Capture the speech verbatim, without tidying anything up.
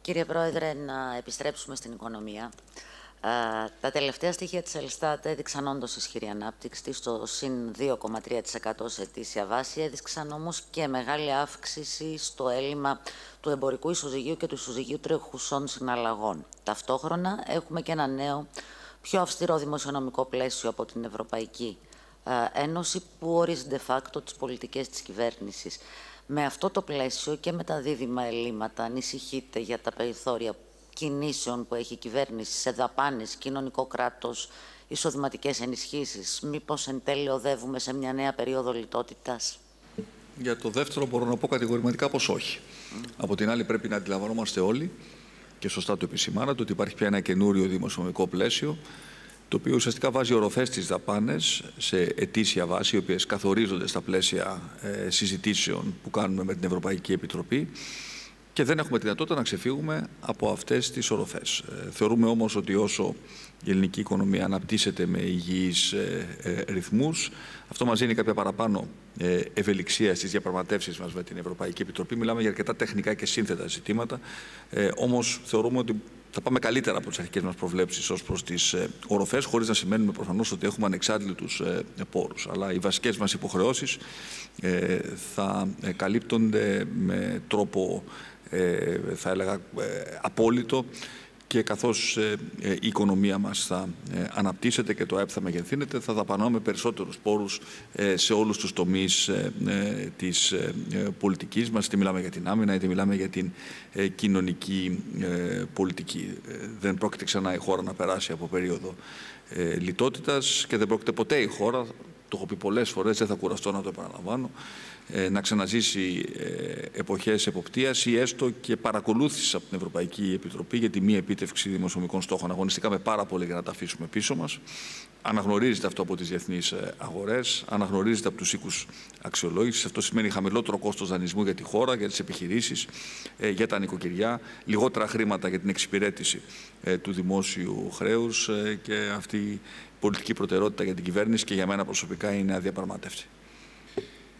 Κύριε Πρόεδρε, να επιστρέψουμε στην οικονομία. Τα τελευταία στοιχεία της Ελστάτ έδειξαν όντως ισχυρή ανάπτυξη, στο συν δύο κόμμα τρία τοις εκατό σε ετήσια βάση, έδειξαν όμως και μεγάλη αύξηση στο έλλειμμα του εμπορικού ισοζυγίου και του ισοζυγίου τρέχουσών συναλλαγών. Ταυτόχρονα έχουμε και ένα νέο, πιο αυστηρό δημοσιονομικό πλαίσιο από την Ευρωπαϊκή Ένωση, που ορίζει de facto τις πολιτικές της κυβέρνησης. Με αυτό το πλαίσιο και με τα δίδυμα ελλείμματα, ανησυχείτε για τα περιθώρια κινήσεων που έχει η κυβέρνηση σε δαπάνες, κοινωνικό κράτος, εισοδηματικές ενισχύσεις? Μήπως εν τέλει οδεύουμε σε μια νέα περίοδο λιτότητας? Για το δεύτερο μπορώ να πω κατηγορηματικά πως όχι. Mm. Από την άλλη πρέπει να αντιλαμβανόμαστε όλοι, και σωστά το επισημάνατε, ότι υπάρχει πια ένα καινούριο δημοσιονομικό πλαίσιο, το οποίο ουσιαστικά βάζει οροφές στις δαπάνες σε ετήσια βάση, οι οποίες καθορίζονται στα πλαίσια ε, συζητήσεων που κάνουμε με την Ευρωπαϊκή Επιτροπή, και δεν έχουμε τη δυνατότητα να ξεφύγουμε από αυτές τις οροφές. Ε, θεωρούμε όμως ότι όσο η ελληνική οικονομία αναπτύσσεται με υγιείς ε, ε, ρυθμούς, αυτό μας δίνει κάποια παραπάνω ε, ευελιξία στις διαπραγματεύσεις μας με την Ευρωπαϊκή Επιτροπή. Μιλάμε για αρκετά τεχνικά και σύνθετα ζητήματα, ε, όμως θεωρούμε ότι θα πάμε καλύτερα από τις αρχικές μας προβλέψεις ως προς τις ε, οροφές, χωρίς να σημαίνουμε προφανώς ότι έχουμε ανεξάρτητους ε, πόρους. Αλλά οι βασικές μας υποχρεώσεις ε, θα ε, καλύπτονται με τρόπο, ε, θα έλεγα, ε, απόλυτο, και καθώς ε, ε, η οικονομία μας θα ε, αναπτύσσεται και το ΑΕΠ θα μεγεθύνεται, θα δαπανάμε περισσότερους πόρους ε, σε όλους τους τομείς ε, ε, της ε, πολιτικής μας, είτε μιλάμε για την άμυνα, είτε μιλάμε για την ε, κοινωνική ε, πολιτική. Ε, δεν πρόκειται ξανά η χώρα να περάσει από περίοδο ε, λιτότητας, και δεν πρόκειται ποτέ η χώρα, το έχω πει πολλές φορές, δεν θα κουραστώ να το επαναλαμβάνω, να ξαναζήσει εποχές εποπτείας ή έστω και παρακολούθησης από την Ευρωπαϊκή Επιτροπή για τη μη επίτευξη δημοσιονομικών στόχων. Αγωνιστήκαμε πάρα πολύ για να τα αφήσουμε πίσω μας. Αναγνωρίζεται αυτό από τις διεθνείς αγορές, αναγνωρίζεται από τους οίκους αξιολόγησης. Αυτό σημαίνει χαμηλότερο κόστος δανεισμού για τη χώρα, για τις επιχειρήσεις, για τα νοικοκυριά, λιγότερα χρήματα για την εξυπηρέτηση του δημόσιου χρέους, και αυτή η πολιτική προτεραιότητα για την κυβέρνηση και για μένα προσωπικά είναι αδιαπραγμάτευτη.